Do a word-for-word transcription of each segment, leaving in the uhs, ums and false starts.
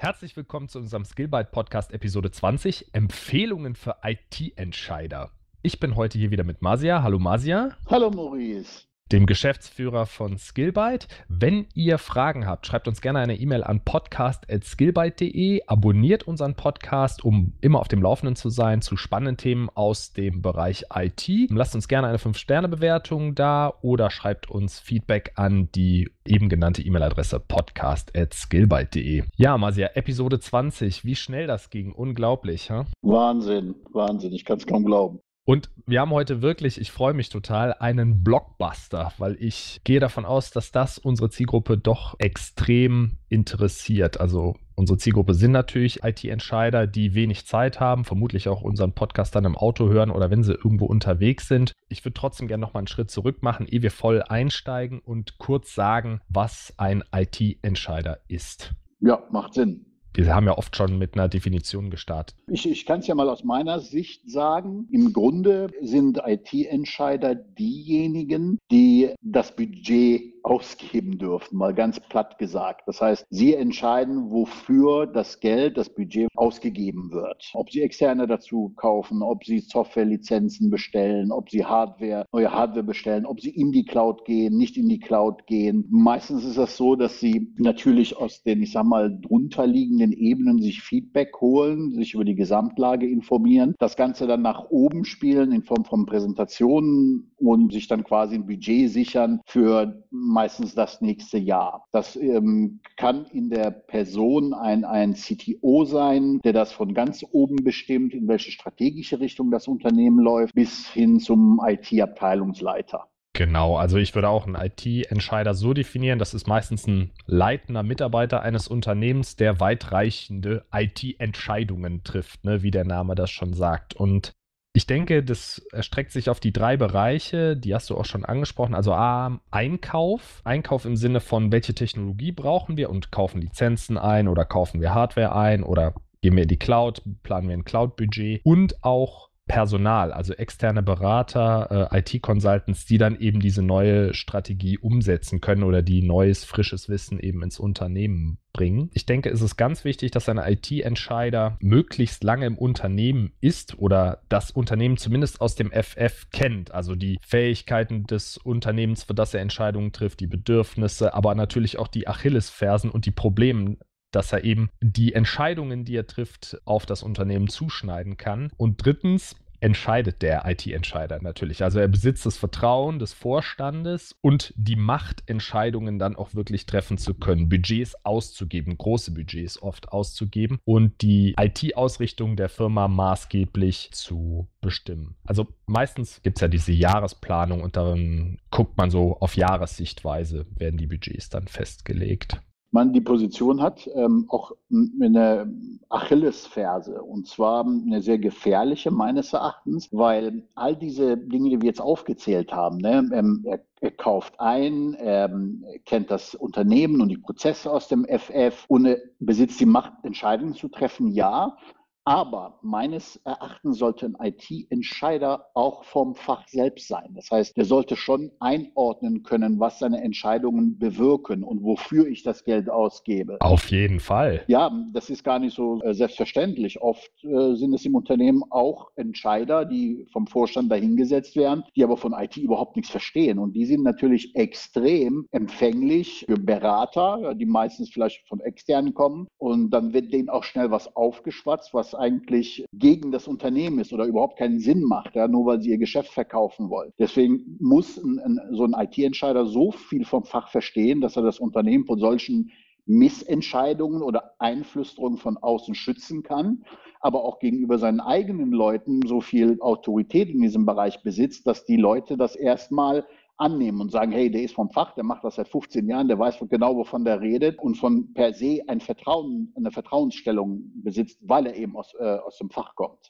Herzlich willkommen zu unserem Skillbyte Podcast Episode zwanzig, Empfehlungen für I T-Entscheider. Ich bin heute hier wieder mit Masia. Hallo Masia. Hallo Maurice. Dem Geschäftsführer von Skillbyte. Wenn ihr Fragen habt, schreibt uns gerne eine E-Mail an podcast at skillbyte punkt de. Abonniert unseren Podcast, um immer auf dem Laufenden zu sein zu spannenden Themen aus dem Bereich I T. Lasst uns gerne eine fünf Sterne Bewertung da oder schreibt uns Feedback an die eben genannte E-Mail-Adresse podcast at skillbyte punkt de. Ja, Masia, Episode zwanzig. Wie schnell das ging. Unglaublich, ha? Wahnsinn, Wahnsinn. Ich kann es kaum glauben. Und wir haben heute wirklich, ich freue mich total, einen Blockbuster, weil ich gehe davon aus, dass das unsere Zielgruppe doch extrem interessiert. Also unsere Zielgruppe sind natürlich I T-Entscheider, die wenig Zeit haben, vermutlich auch unseren Podcast dann im Auto hören oder wenn sie irgendwo unterwegs sind. Ich würde trotzdem gerne nochmal einen Schritt zurück machen, ehe wir voll einsteigen und kurz sagen, was ein I T-Entscheider ist. Ja, macht Sinn. Wir haben ja oft schon mit einer Definition gestartet. Ich, ich kann es ja mal aus meiner Sicht sagen. Im Grunde sind I T-Entscheider diejenigen, die das Budget ausgeben dürfen, mal ganz platt gesagt. Das heißt, sie entscheiden, wofür das Geld, das Budget ausgegeben wird. Ob sie Externe dazu kaufen, ob sie Softwarelizenzen bestellen, ob sie Hardware, neue Hardware bestellen, ob sie in die Cloud gehen, nicht in die Cloud gehen. Meistens ist das so, dass sie natürlich aus den, ich sag mal, drunterliegenden Ebenen sich Feedback holen, sich über die Gesamtlage informieren, das Ganze dann nach oben spielen in Form von Präsentationen und sich dann quasi ein Budget sichern für meistens das nächste Jahr. Das ähm, kann in der Person ein, ein C T O sein, der das von ganz oben bestimmt, in welche strategische Richtung das Unternehmen läuft, bis hin zum I T-Abteilungsleiter. Genau, also ich würde auch einen I T-Entscheider so definieren, das ist meistens ein leitender Mitarbeiter eines Unternehmens, der weitreichende I T-Entscheidungen trifft, ne, wie der Name das schon sagt. Und ich denke, das erstreckt sich auf die drei Bereiche, die hast du auch schon angesprochen. Also A, Einkauf. Einkauf im Sinne von, welche Technologie brauchen wir und kaufen Lizenzen ein oder kaufen wir Hardware ein oder gehen wir in die Cloud, planen wir ein Cloud-Budget. Und auch Personal, also externe Berater, äh, I T-Consultants, die dann eben diese neue Strategie umsetzen können oder die neues, frisches Wissen eben ins Unternehmen bringen. Ich denke, es ist ganz wichtig, dass ein I T-Entscheider möglichst lange im Unternehmen ist oder das Unternehmen zumindest aus dem F F kennt, also die Fähigkeiten des Unternehmens, für das er Entscheidungen trifft, die Bedürfnisse, aber natürlich auch die Achillesfersen und die Probleme, dass er eben die Entscheidungen, die er trifft, auf das Unternehmen zuschneiden kann. Und drittens entscheidet der I T-Entscheider natürlich. Also er besitzt das Vertrauen des Vorstandes und die Macht, Entscheidungen dann auch wirklich treffen zu können, Budgets auszugeben, große Budgets oft auszugeben und die I T-Ausrichtung der Firma maßgeblich zu bestimmen. Also meistens gibt es ja diese Jahresplanung und darin guckt man so auf Jahressichtweise, werden die Budgets dann festgelegt. Man die Position hat, ähm, auch eine Achillesferse, und zwar eine sehr gefährliche meines Erachtens, weil all diese Dinge, die wir jetzt aufgezählt haben, ne, ähm, er, er kauft ein, ähm, kennt das Unternehmen und die Prozesse aus dem F F und er besitzt die Macht, Entscheidungen zu treffen, ja. Aber meines Erachtens sollte ein I T-Entscheider auch vom Fach selbst sein. Das heißt, der sollte schon einordnen können, was seine Entscheidungen bewirken und wofür ich das Geld ausgebe. Auf jeden Fall. Ja, das ist gar nicht so äh, selbstverständlich. Oft äh, sind es im Unternehmen auch Entscheider, die vom Vorstand dahingesetzt werden, die aber von I T überhaupt nichts verstehen. Und die sind natürlich extrem empfänglich für Berater, die meistens vielleicht von externen kommen. Und dann wird denen auch schnell was aufgeschwatzt, was eigentlich gegen das Unternehmen ist oder überhaupt keinen Sinn macht, ja, nur weil sie ihr Geschäft verkaufen wollen. Deswegen muss ein, ein, so ein I T-Entscheider so viel vom Fach verstehen, dass er das Unternehmen von solchen Missentscheidungen oder Einflüsterungen von außen schützen kann, aber auch gegenüber seinen eigenen Leuten so viel Autorität in diesem Bereich besitzt, dass die Leute das erstmal annehmen und sagen, hey, der ist vom Fach, der macht das seit fünfzehn Jahren, der weiß genau, wovon der redet und von per se ein Vertrauen, eine Vertrauensstellung besitzt, weil er eben aus, äh, aus dem Fach kommt.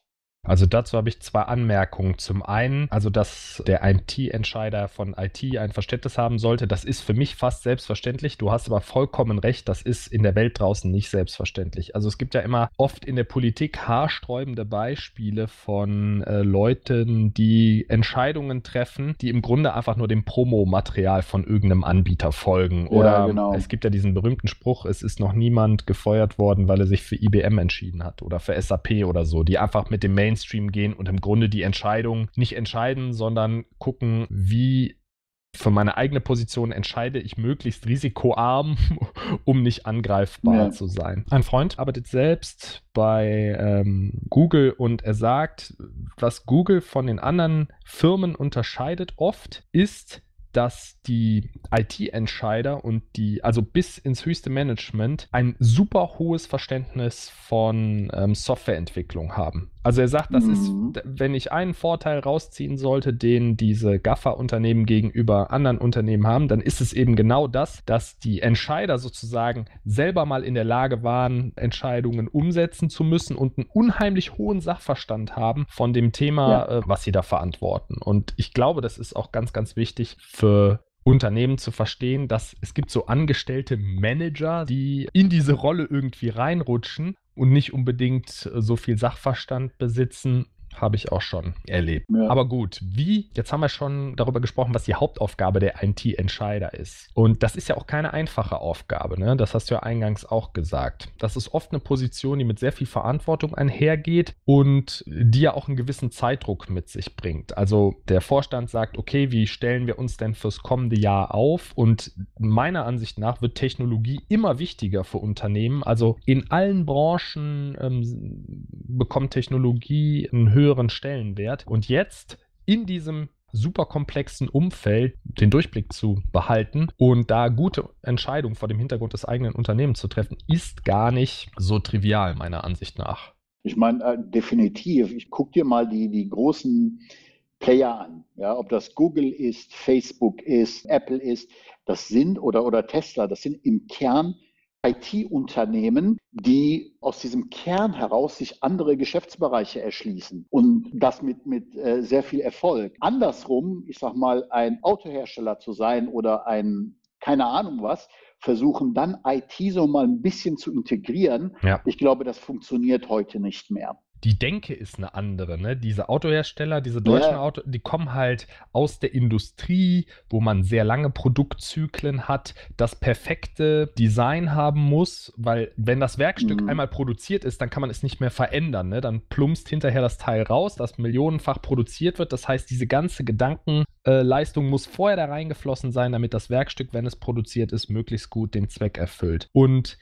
Also dazu habe ich zwei Anmerkungen. Zum einen, also dass der I T-Entscheider von I T ein Verständnis haben sollte, das ist für mich fast selbstverständlich. Du hast aber vollkommen recht, das ist in der Welt draußen nicht selbstverständlich. Also es gibt ja immer oft in der Politik haarsträubende Beispiele von äh, Leuten, die Entscheidungen treffen, die im Grunde einfach nur dem Promomaterial von irgendeinem Anbieter folgen. Oder Ja, genau. es gibt ja diesen berühmten Spruch, es ist noch niemand gefeuert worden, weil er sich für I B M entschieden hat oder für S A P oder so, die einfach mit dem Mainstream gehen und im Grunde die Entscheidung nicht entscheiden, sondern gucken, wie für meine eigene Position entscheide ich möglichst risikoarm, um nicht angreifbar Ja. zu sein. Ein Freund arbeitet selbst bei ähm, Google und er sagt, was Google von den anderen Firmen unterscheidet oft, ist, dass die I T-Entscheider und die, also bis ins höchste Management, ein super hohes Verständnis von ähm, Softwareentwicklung haben. Also er sagt, das Mhm. ist, wenn ich einen Vorteil rausziehen sollte, den diese Gaffer-Unternehmen gegenüber anderen Unternehmen haben, dann ist es eben genau das, dass die Entscheider sozusagen selber mal in der Lage waren, Entscheidungen umsetzen zu müssen und einen unheimlich hohen Sachverstand haben von dem Thema, Ja. äh, was sie da verantworten. Und ich glaube, das ist auch ganz, ganz wichtig für Unternehmen zu verstehen, dass es gibt so angestellte Manager, die in diese Rolle irgendwie reinrutschen und nicht unbedingt so viel Sachverstand besitzen. Habe ich auch schon erlebt. Ja. Aber gut, wie? Jetzt haben wir schon darüber gesprochen, was die Hauptaufgabe der I T-Entscheider ist. Und das ist ja auch keine einfache Aufgabe, ne? Das hast du ja eingangs auch gesagt. Das ist oft eine Position, die mit sehr viel Verantwortung einhergeht und die ja auch einen gewissen Zeitdruck mit sich bringt. Also der Vorstand sagt, okay, wie stellen wir uns denn fürs kommende Jahr auf? Und meiner Ansicht nach wird Technologie immer wichtiger für Unternehmen. Also in allen Branchen ähm, bekommt Technologie einen höheren Stellenwert. Und jetzt in diesem super komplexen Umfeld den Durchblick zu behalten und da gute Entscheidungen vor dem Hintergrund des eigenen Unternehmens zu treffen, ist gar nicht so trivial, meiner Ansicht nach. Ich meine, äh, definitiv. Ich gucke dir mal die, die großen Player an. Ja, ob das Google ist, Facebook ist, Apple ist, das sind oder, oder Tesla, das sind im Kern I T-Unternehmen, die aus diesem Kern heraus sich andere Geschäftsbereiche erschließen und das mit, mit äh, sehr viel Erfolg. Andersrum, ich sag mal, ein Autohersteller zu sein oder ein, keine Ahnung was, versuchen dann I T so mal ein bisschen zu integrieren. Ja. Ich glaube, das funktioniert heute nicht mehr. Die Denke ist eine andere, ne? Diese Autohersteller, diese deutschen Ja. Auto, die kommen halt aus der Industrie, wo man sehr lange Produktzyklen hat, das perfekte Design haben muss, weil wenn das Werkstück Mhm. einmal produziert ist, dann kann man es nicht mehr verändern, ne? Dann plumpst hinterher das Teil raus, das millionenfach produziert wird. Das heißt, diese ganze Gedankenleistung muss vorher da reingeflossen sein, damit das Werkstück, wenn es produziert ist, möglichst gut den Zweck erfüllt. Und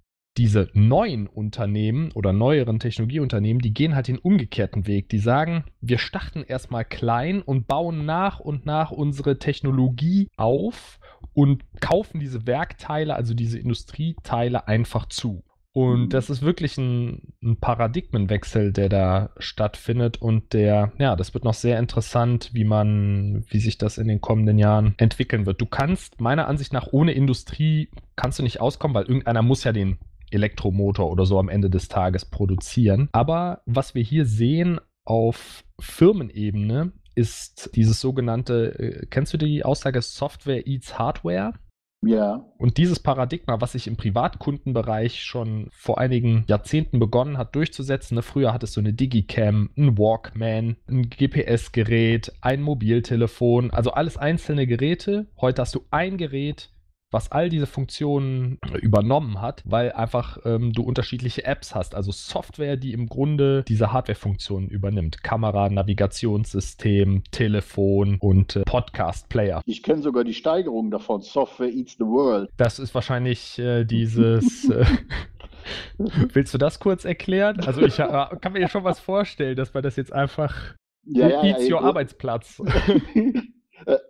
diese neuen Unternehmen oder neueren Technologieunternehmen, die gehen halt den umgekehrten Weg. Die sagen, wir starten erstmal klein und bauen nach und nach unsere Technologie auf und kaufen diese Werkteile, also diese Industrieteile einfach zu. Und das ist wirklich ein, ein Paradigmenwechsel, der da stattfindet und der, ja, das wird noch sehr interessant, wie man, wie sich das in den kommenden Jahren entwickeln wird. Du kannst meiner Ansicht nach ohne Industrie kannst du nicht auskommen, weil irgendeiner muss ja den Elektromotor oder so am Ende des Tages produzieren. Aber was wir hier sehen auf Firmenebene ist dieses sogenannte, äh, kennst du die Aussage Software eats Hardware? Ja. Und dieses Paradigma, was sich im Privatkundenbereich schon vor einigen Jahrzehnten begonnen hat durchzusetzen, ne? Früher hattest du eine Digicam, ein Walkman, ein G P S-Gerät, ein Mobiltelefon, also alles einzelne Geräte. Heute hast du ein Gerät, was all diese Funktionen übernommen hat, weil einfach ähm, du unterschiedliche Apps hast, also Software, die im Grunde diese Hardware-Funktionen übernimmt. Kamera, Navigationssystem, Telefon und äh, Podcast-Player. Ich kenne sogar die Steigerung davon, Software eats the world. Das ist wahrscheinlich äh, dieses... Äh, willst du das kurz erklären? Also ich äh, kann mir ja schon was vorstellen, dass man das jetzt einfach... Ja, ja, eats ja, your du- Arbeitsplatz. Äh,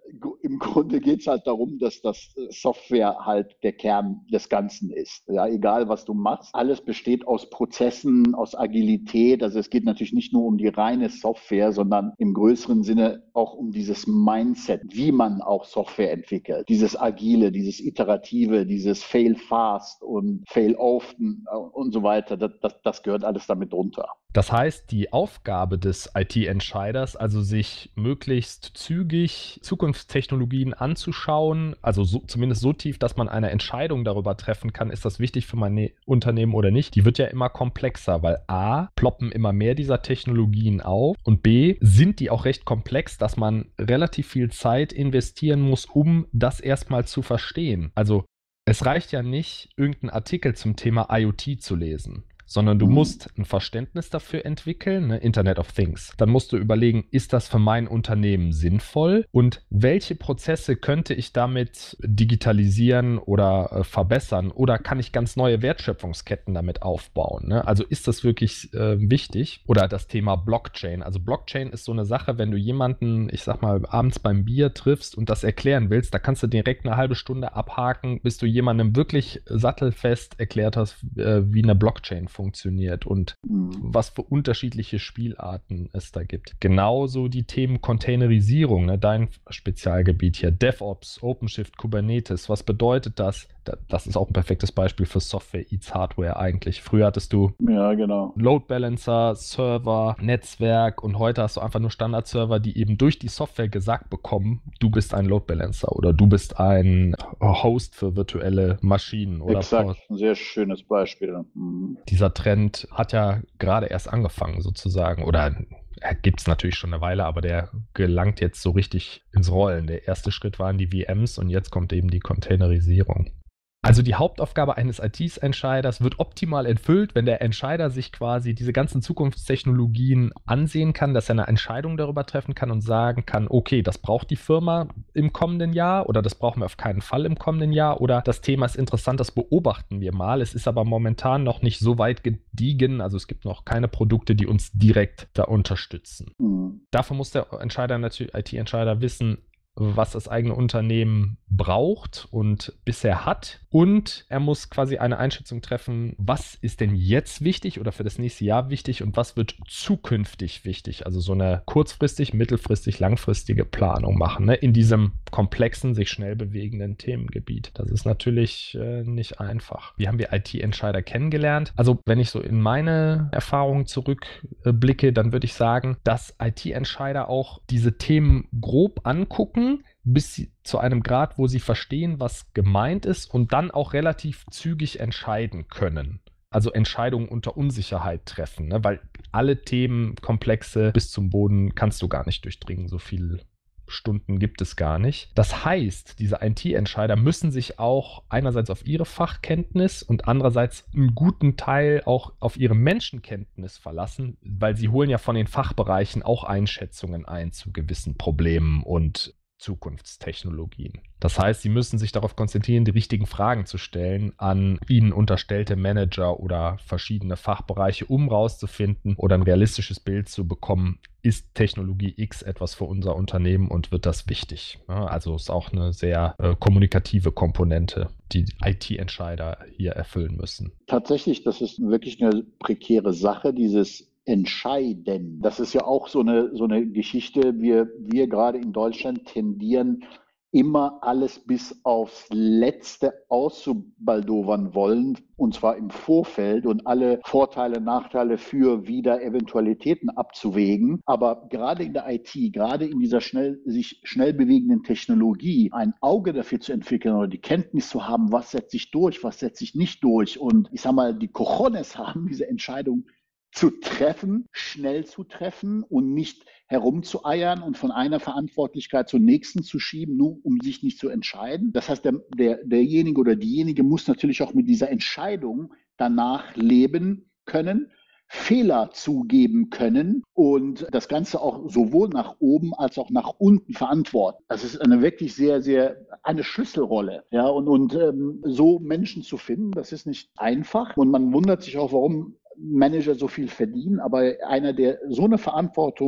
im Grunde geht es halt darum, dass das Software halt der Kern des Ganzen ist. Ja, egal was du machst, alles besteht aus Prozessen, aus Agilität. Also es geht natürlich nicht nur um die reine Software, sondern im größeren Sinne auch um dieses Mindset, wie man auch Software entwickelt. Dieses Agile, dieses Iterative, dieses Fail fast und Fail often und so weiter. Das, das, das gehört alles damit drunter. Das heißt, die Aufgabe des I T-Entscheiders, also sich möglichst zügig Zukunftstechnologien anzuschauen, also so, zumindest so tief, dass man eine Entscheidung darüber treffen kann, ist das wichtig für mein Unternehmen oder nicht, die wird ja immer komplexer, weil A, ploppen immer mehr dieser Technologien auf und B, sind die auch recht komplex, dass man relativ viel Zeit investieren muss, um das erstmal zu verstehen. Also es reicht ja nicht, irgendeinen Artikel zum Thema IoT zu lesen, sondern du Mhm. musst ein Verständnis dafür entwickeln, ne? Internet of Things. Dann musst du überlegen, ist das für mein Unternehmen sinnvoll und welche Prozesse könnte ich damit digitalisieren oder äh, verbessern oder kann ich ganz neue Wertschöpfungsketten damit aufbauen? Ne? Also ist das wirklich äh, wichtig? Oder das Thema Blockchain. Also Blockchain ist so eine Sache, wenn du jemanden, ich sag mal, abends beim Bier triffst und das erklären willst, da kannst du direkt eine halbe Stunde abhaken, bis du jemandem wirklich sattelfest erklärt hast, äh, wie eine Blockchain funktioniert. funktioniert und Mhm. was für unterschiedliche Spielarten es da gibt. Genauso die Themen Containerisierung, ne, dein Spezialgebiet hier, DevOps, OpenShift, Kubernetes, was bedeutet das? Das ist auch ein perfektes Beispiel für Software eats Hardware eigentlich. Früher hattest du Ja, genau. Load Balancer, Server, Netzwerk und heute hast du einfach nur Standard-Server, die eben durch die Software gesagt bekommen, du bist ein Load Balancer oder du bist ein Host für virtuelle Maschinen. Oder Exakt, ein sehr schönes Beispiel. Mhm. Dieser Trend hat ja gerade erst angefangen sozusagen oder gibt es natürlich schon eine Weile, aber der gelangt jetzt so richtig ins Rollen. Der erste Schritt waren die V Ms und jetzt kommt eben die Containerisierung. Also die Hauptaufgabe eines I T-Entscheiders wird optimal erfüllt, wenn der Entscheider sich quasi diese ganzen Zukunftstechnologien ansehen kann, dass er eine Entscheidung darüber treffen kann und sagen kann, okay, das braucht die Firma im kommenden Jahr oder das brauchen wir auf keinen Fall im kommenden Jahr oder das Thema ist interessant, das beobachten wir mal. Es ist aber momentan noch nicht so weit gediegen, also es gibt noch keine Produkte, die uns direkt da unterstützen. Mhm. Dafür muss der Entscheider natürlich, I T-Entscheider wissen, was das eigene Unternehmen braucht und bisher hat. Und er muss quasi eine Einschätzung treffen, was ist denn jetzt wichtig oder für das nächste Jahr wichtig und was wird zukünftig wichtig. Also so eine kurzfristig, mittelfristig, langfristige Planung machen, ne? In diesem komplexen, sich schnell bewegenden Themengebiet. Das ist natürlich äh, nicht einfach. Wie haben wir I T-Entscheider kennengelernt? Also wenn ich so in meine Erfahrungen zurückblicke, dann würde ich sagen, dass I T-Entscheider auch diese Themen grob angucken, bis sie zu einem Grad, wo sie verstehen, was gemeint ist und dann auch relativ zügig entscheiden können. Also Entscheidungen unter Unsicherheit treffen, ne? Weil alle Themenkomplexe bis zum Boden kannst du gar nicht durchdringen, so viele Stunden gibt es gar nicht. Das heißt, diese I T-Entscheider müssen sich auch einerseits auf ihre Fachkenntnis und andererseits einen guten Teil auch auf ihre Menschenkenntnis verlassen, weil sie holen ja von den Fachbereichen auch Einschätzungen ein zu gewissen Problemen und Zukunftstechnologien. Das heißt, sie müssen sich darauf konzentrieren, die richtigen Fragen zu stellen an ihnen unterstellte Manager oder verschiedene Fachbereiche, um rauszufinden oder ein realistisches Bild zu bekommen, ist Technologie X etwas für unser Unternehmen und wird das wichtig? Ja, also ist auch eine sehr äh, kommunikative Komponente, die I T-Entscheider hier erfüllen müssen. Tatsächlich, das ist wirklich eine prekäre Sache, dieses Entscheiden. Das ist ja auch so eine, so eine Geschichte. Wir, wir gerade in Deutschland tendieren, immer alles bis aufs Letzte auszubaldowern wollen, und zwar im Vorfeld und alle Vorteile, Nachteile für wieder Eventualitäten abzuwägen. Aber gerade in der I T, gerade in dieser schnell, sich schnell bewegenden Technologie, ein Auge dafür zu entwickeln oder die Kenntnis zu haben, was setzt sich durch, was setzt sich nicht durch und ich sag mal, die Cojones haben, diese Entscheidung zu treffen, schnell zu treffen und nicht herumzueiern und von einer Verantwortlichkeit zur nächsten zu schieben, nur um sich nicht zu entscheiden. Das heißt, der, der, derjenige oder diejenige muss natürlich auch mit dieser Entscheidung danach leben können, Fehler zugeben können und das Ganze auch sowohl nach oben als auch nach unten verantworten. Das ist eine wirklich sehr, sehr, eine Schlüsselrolle. Ja, und, und ähm, so Menschen zu finden, das ist nicht einfach und man wundert sich auch, warum Manager so viel verdienen, aber einer, der so eine Verantwortung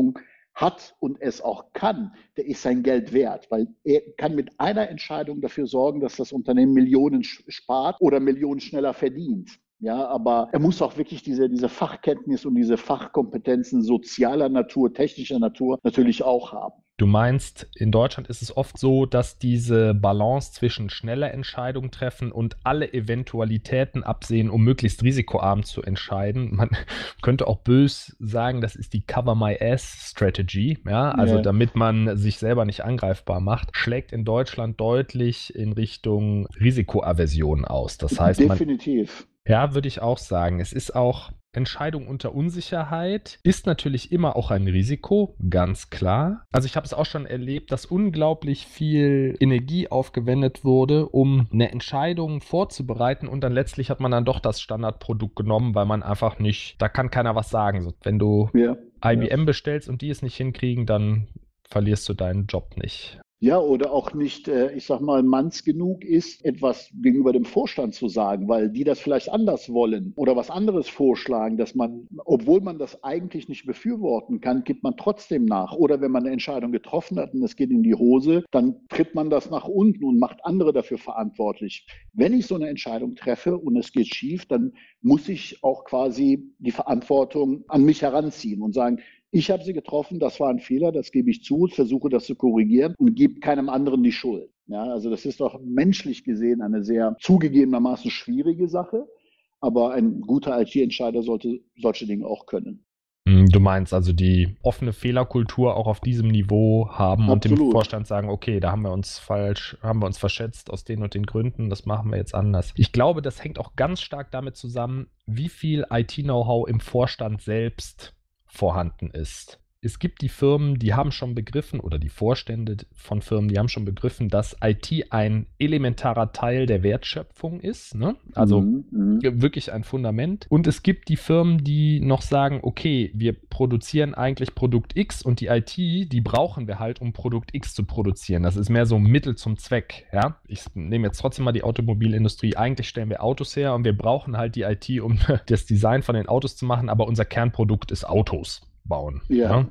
hat und es auch kann, der ist sein Geld wert, weil er kann mit einer Entscheidung dafür sorgen, dass das Unternehmen Millionen spart oder Millionen schneller verdient. Ja, aber er muss auch wirklich diese, diese Fachkenntnis und diese Fachkompetenzen sozialer Natur, technischer Natur natürlich auch haben. Du meinst, in Deutschland ist es oft so, dass diese Balance zwischen schneller Entscheidungen treffen und alle Eventualitäten absehen, um möglichst risikoarm zu entscheiden. Man könnte auch bös sagen, das ist die Cover My Ass Strategy, ja, also Ja. damit man sich selber nicht angreifbar macht, schlägt in Deutschland deutlich in Richtung Risikoaversion aus. Das heißt, man Definitiv. Ja, würde ich auch sagen. Es ist auch Entscheidung unter Unsicherheit, ist natürlich immer auch ein Risiko, ganz klar. Also ich habe es auch schon erlebt, dass unglaublich viel Energie aufgewendet wurde, um eine Entscheidung vorzubereiten und dann letztlich hat man dann doch das Standardprodukt genommen, weil man einfach nicht, da kann keiner was sagen. So, wenn du Ja. I B M Ja. bestellst und die es nicht hinkriegen, dann verlierst du deinen Job nicht. Ja, oder auch nicht, äh, ich sag mal, manns genug ist, etwas gegenüber dem Vorstand zu sagen, weil die das vielleicht anders wollen oder was anderes vorschlagen, dass man, obwohl man das eigentlich nicht befürworten kann, gibt man trotzdem nach. Oder wenn man eine Entscheidung getroffen hat und es geht in die Hose, dann tritt man das nach unten und macht andere dafür verantwortlich. Wenn ich so eine Entscheidung treffe und es geht schief, dann muss ich auch quasi die Verantwortung an mich heranziehen und sagen, ich habe sie getroffen, das war ein Fehler, das gebe ich zu, versuche das zu korrigieren und gebe keinem anderen die Schuld. Ja, also das ist doch menschlich gesehen eine sehr zugegebenermaßen schwierige Sache, aber ein guter I T-Entscheider sollte solche Dinge auch können. Du meinst also die offene Fehlerkultur auch auf diesem Niveau haben und dem Absolut. Vorstand sagen, okay, da haben wir uns falsch, haben wir uns verschätzt aus den und den Gründen, das machen wir jetzt anders. Ich glaube, das hängt auch ganz stark damit zusammen, wie viel I T-Know-how im Vorstand selbst vorhanden ist. Es gibt die Firmen, die haben schon begriffen, oder die Vorstände von Firmen, die haben schon begriffen, dass I T ein elementarer Teil der Wertschöpfung ist, ne? Also Mhm, mhm. wirklich ein Fundament. Und es gibt die Firmen, die noch sagen, okay, wir produzieren eigentlich Produkt X und die I T, die brauchen wir halt, um Produkt X zu produzieren. Das ist mehr so ein Mittel zum Zweck, ja. Ich nehme jetzt trotzdem mal die Automobilindustrie. Eigentlich stellen wir Autos her und wir brauchen halt die I T, um das Design von den Autos zu machen, aber unser Kernprodukt ist Autos bauen. Ja. Ja?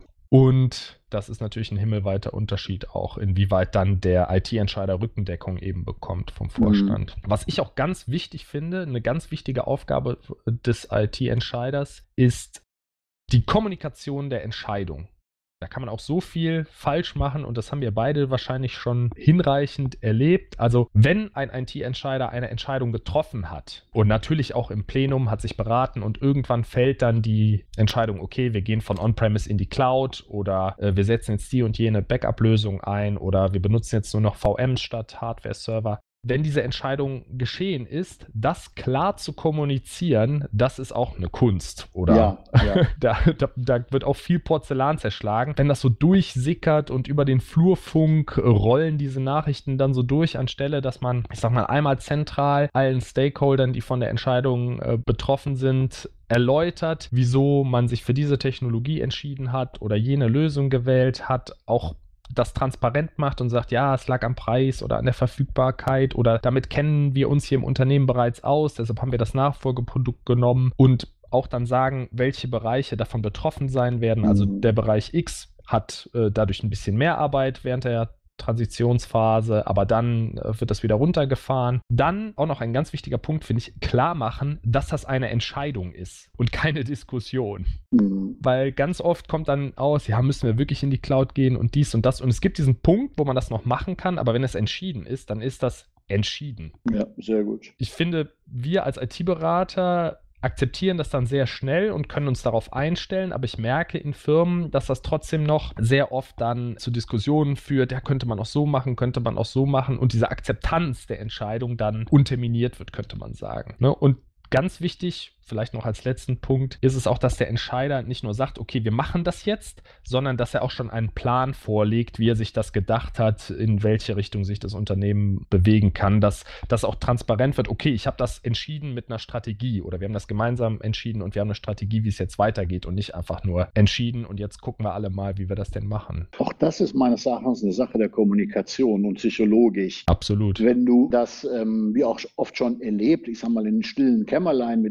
Und das ist natürlich ein himmelweiter Unterschied auch, inwieweit dann der I T-Entscheider Rückendeckung eben bekommt vom Vorstand. Mhm. Was ich auch ganz wichtig finde, eine ganz wichtige Aufgabe des I T-Entscheiders ist die Kommunikation der Entscheidung. Da kann man auch so viel falsch machen und das haben wir beide wahrscheinlich schon hinreichend erlebt. Also wenn ein I T-Entscheider eine Entscheidung getroffen hat und natürlich auch im Plenum hat sich beraten und irgendwann fällt dann die Entscheidung, okay, wir gehen von On-Premise in die Cloud oder äh, wir setzen jetzt die und jene Backup-Lösung ein oder wir benutzen jetzt nur noch V Ms statt Hardware-Server. Wenn diese Entscheidung geschehen ist, das klar zu kommunizieren, das ist auch eine Kunst. Oder Ja, ja. da, da, da wird auch viel Porzellan zerschlagen. Wenn das so durchsickert und über den Flurfunk rollen diese Nachrichten dann so durch, anstelle, dass man, ich sag mal, einmal zentral allen Stakeholdern, die von der Entscheidung äh, betroffen sind, erläutert, wieso man sich für diese Technologie entschieden hat oder jene Lösung gewählt hat, auch das transparent macht und sagt, ja, es lag am Preis oder an der Verfügbarkeit oder damit kennen wir uns hier im Unternehmen bereits aus, deshalb haben wir das Nachfolgeprodukt genommen und auch dann sagen, welche Bereiche davon betroffen sein werden. Also Mhm. der Bereich X hat äh, dadurch ein bisschen mehr Arbeit während der Transitionsphase, aber dann äh, wird das wieder runtergefahren. Dann auch noch ein ganz wichtiger Punkt, finde ich, klar machen, dass das eine Entscheidung ist und keine Diskussion. Mhm. Weil ganz oft kommt dann aus, ja, müssen wir wirklich in die Cloud gehen und dies und das. Und es gibt diesen Punkt, wo man das noch machen kann, aber wenn es entschieden ist, dann ist das entschieden. Ja, sehr gut. Ich finde, wir als I T-Berater akzeptieren das dann sehr schnell und können uns darauf einstellen, aber ich merke in Firmen, dass das trotzdem noch sehr oft dann zu Diskussionen führt, ja, könnte man auch so machen, könnte man auch so machen und diese Akzeptanz der Entscheidung dann unterminiert wird, könnte man sagen. Ne? Und ganz wichtig, vielleicht noch als letzten Punkt, ist es auch, dass der Entscheider nicht nur sagt, okay, wir machen das jetzt, sondern dass er auch schon einen Plan vorlegt, wie er sich das gedacht hat, in welche Richtung sich das Unternehmen bewegen kann, dass das auch transparent wird, okay, ich habe das entschieden mit einer Strategie oder wir haben das gemeinsam entschieden und wir haben eine Strategie, wie es jetzt weitergeht und nicht einfach nur entschieden und jetzt gucken wir alle mal, wie wir das denn machen. Auch das ist meines Erachtens eine Sache der Kommunikation und psychologisch. Absolut. Wenn du das, ähm, wie auch oft schon erlebt, ich sag mal in stillen Kämmerlein mit irgendwelchen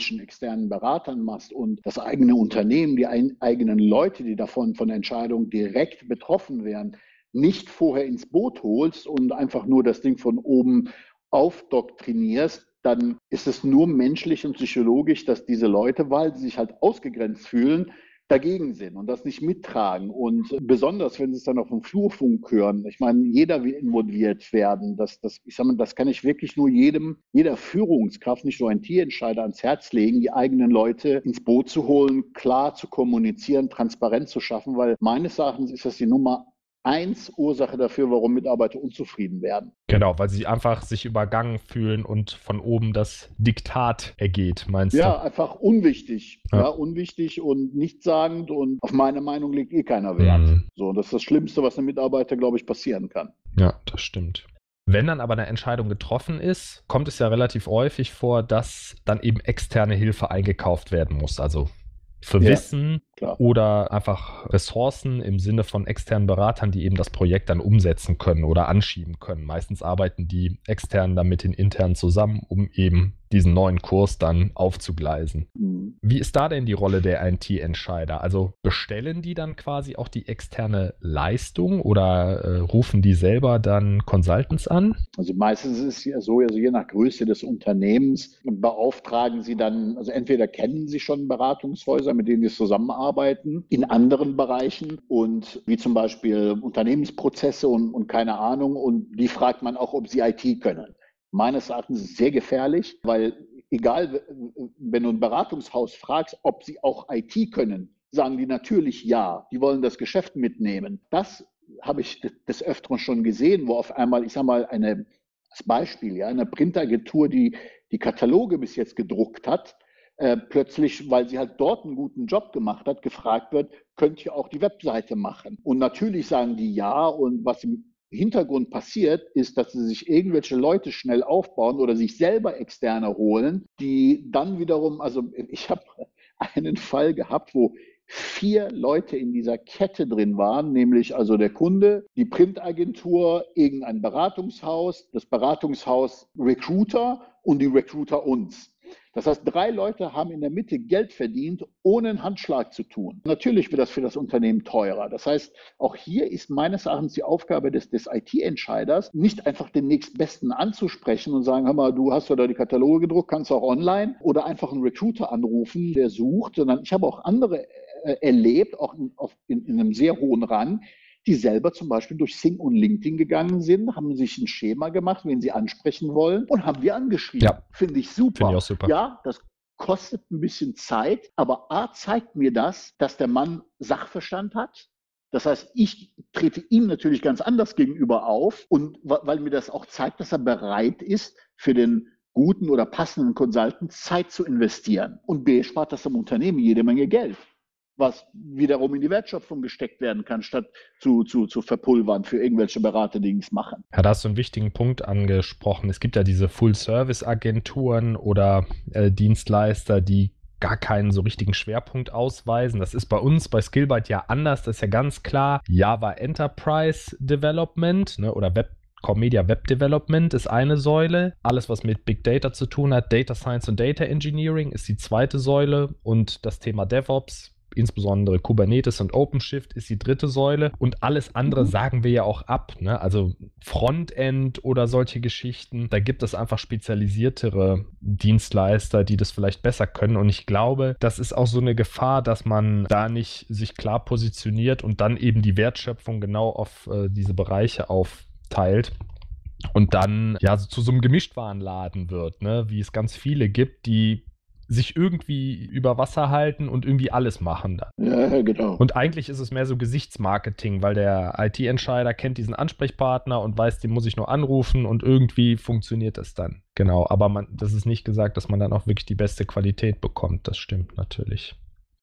irgendwelchen externen Beratern machst und das eigene Unternehmen, die ein, eigenen Leute, die davon von Entscheidungen direkt betroffen wären, nicht vorher ins Boot holst und einfach nur das Ding von oben aufdoktrinierst, dann ist es nur menschlich und psychologisch, dass diese Leute, weil sie sich halt ausgegrenzt fühlen, dagegen sind und das nicht mittragen. Und besonders, wenn sie es dann auf dem Flurfunk hören. Ich meine, jeder will involviert werden. Das, das, ich sag mal, das kann ich wirklich nur jedem, jeder Führungskraft, nicht nur ein T-Entscheider, ans Herz legen, die eigenen Leute ins Boot zu holen, klar zu kommunizieren, transparent zu schaffen, weil meines Erachtens ist das die Nummer eins Ursache dafür, warum Mitarbeiter unzufrieden werden. Genau, weil sie einfach sich übergangen fühlen und von oben das Diktat ergeht, meinst ja, du? Ja, einfach unwichtig. Ja. Ja. ja, unwichtig und nichtssagend und auf meine Meinung legt eh keiner Wert. Mhm. So, das ist das Schlimmste, was einem Mitarbeiter, glaube ich, passieren kann. Ja, das stimmt. Wenn dann aber eine Entscheidung getroffen ist, kommt es ja relativ häufig vor, dass dann eben externe Hilfe eingekauft werden muss. Also für ja, Wissen klar. Oder einfach Ressourcen im Sinne von externen Beratern, die eben das Projekt dann umsetzen können oder anschieben können. Meistens arbeiten die externen dann mit den internen zusammen, um eben diesen neuen Kurs dann aufzugleisen. Mhm. Wie ist da denn die Rolle der I T-Entscheider? Also bestellen die dann quasi auch die externe Leistung oder äh, rufen die selber dann Consultants an? Also meistens ist es ja so, also je nach Größe des Unternehmens beauftragen sie dann, also entweder kennen sie schon Beratungshäuser, mit denen sie zusammenarbeiten, in anderen Bereichen und wie zum Beispiel Unternehmensprozesse und, und keine Ahnung, und die fragt man auch, ob sie I T können. Meines Erachtens ist es sehr gefährlich, weil egal, wenn du ein Beratungshaus fragst, ob sie auch I T können, sagen die natürlich ja. Die wollen das Geschäft mitnehmen. Das habe ich des Öfteren schon gesehen, wo auf einmal, ich sage mal, eine, als Beispiel, ja, eine Printagentur, die die Kataloge bis jetzt gedruckt hat, äh, plötzlich, weil sie halt dort einen guten Job gemacht hat, gefragt wird, könnt ihr auch die Webseite machen? Und natürlich sagen die ja, und was im Hintergrund passiert, ist, dass sie sich irgendwelche Leute schnell aufbauen oder sich selber Externe holen, die dann wiederum, also ich habe einen Fall gehabt, wo vier Leute in dieser Kette drin waren, nämlich also der Kunde, die Printagentur, irgendein Beratungshaus, das Beratungshaus Recruiter und die Recruiter uns. Das heißt, drei Leute haben in der Mitte Geld verdient, ohne einen Handschlag zu tun. Natürlich wird das für das Unternehmen teurer. Das heißt, auch hier ist meines Erachtens die Aufgabe des, des I T-Entscheiders, nicht einfach den nächstbesten anzusprechen und sagen, hör mal, du hast ja da die Kataloge gedruckt, kannst du auch online, oder einfach einen Recruiter anrufen, der sucht, sondern ich habe auch andere äh, erlebt, auch in, auf, in, in einem sehr hohen Rang, die selber zum Beispiel durch Xing und LinkedIn gegangen sind, haben sich ein Schema gemacht, wen sie ansprechen wollen, und haben wir angeschrieben. Ja. Finde ich super. Finde ich auch super. Ja, das kostet ein bisschen Zeit, aber A, zeigt mir das, dass der Mann Sachverstand hat. Das heißt, ich trete ihm natürlich ganz anders gegenüber auf, und weil mir das auch zeigt, dass er bereit ist, für den guten oder passenden Consultant Zeit zu investieren. Und B, spart das dem Unternehmen jede Menge Geld, was wiederum in die Wertschöpfung gesteckt werden kann, statt zu, zu, zu verpulvern für irgendwelche Berater, die es machen. Ja, da hast du einen wichtigen Punkt angesprochen. Es gibt ja diese Full-Service-Agenturen oder äh, Dienstleister, die gar keinen so richtigen Schwerpunkt ausweisen. Das ist bei uns bei Skillbyte ja anders. Das ist ja ganz klar Java Enterprise Development, ne, oder Web Core Media Web Development ist eine Säule. Alles, was mit Big Data zu tun hat, Data Science und Data Engineering ist die zweite Säule, und das Thema DevOps, insbesondere Kubernetes und OpenShift, ist die dritte Säule, und alles andere mhm. sagen wir ja auch ab, ne? Also Frontend oder solche Geschichten, da gibt es einfach spezialisiertere Dienstleister, die das vielleicht besser können, und ich glaube, das ist auch so eine Gefahr, dass man da nicht sich klar positioniert und dann eben die Wertschöpfung genau auf äh, diese Bereiche aufteilt und dann ja so zu so einem Gemischtwarenladen wird, ne? Wie es ganz viele gibt, die sich irgendwie über Wasser halten und irgendwie alles machen dann. Ja, genau. Und eigentlich ist es mehr so Gesichtsmarketing, weil der I T-Entscheider kennt diesen Ansprechpartner und weiß, den muss ich nur anrufen, und irgendwie funktioniert das dann. Genau, aber man, das ist nicht gesagt, dass man dann auch wirklich die beste Qualität bekommt. Das stimmt natürlich.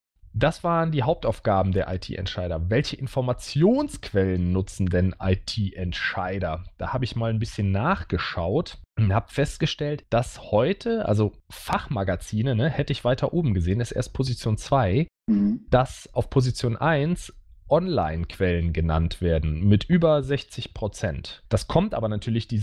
Das waren die Hauptaufgaben der I T-Entscheider. Welche Informationsquellen nutzen denn I T-Entscheider? Da habe ich mal ein bisschen nachgeschaut und habe festgestellt, dass heute, also Fachmagazine, ne, hätte ich weiter oben gesehen, ist erst Position zwei, mhm. dass auf Position eins Online-Quellen genannt werden mit über sechzig Prozent. Das kommt aber natürlich dieser